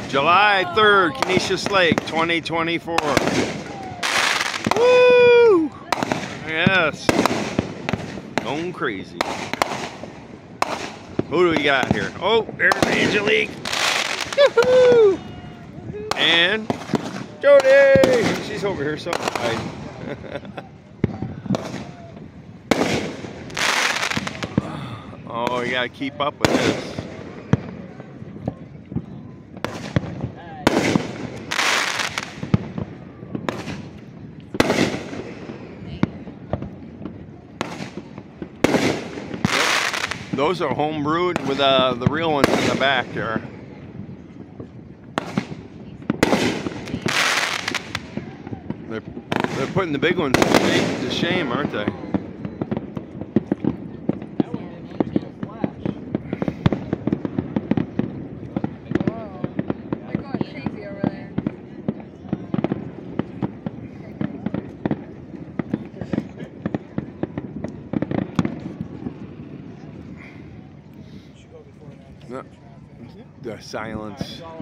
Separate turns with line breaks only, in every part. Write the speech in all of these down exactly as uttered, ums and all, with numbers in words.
July third, Canisius Lake, twenty twenty-four. Woo! Yes. Going crazy. Who do we got here? Oh, there's Angelique. Woohoo! And Jody. She's over here somewhere. Oh, you gotta keep up with this. Those are home brewed with uh, the real ones in the back there. They're, they're putting the big ones to shame, aren't they? No, the silence. Yeah.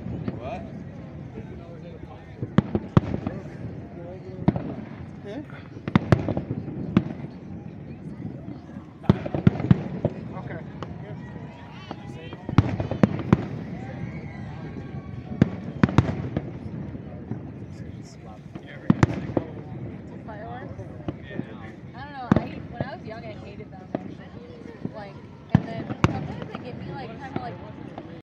Yeah.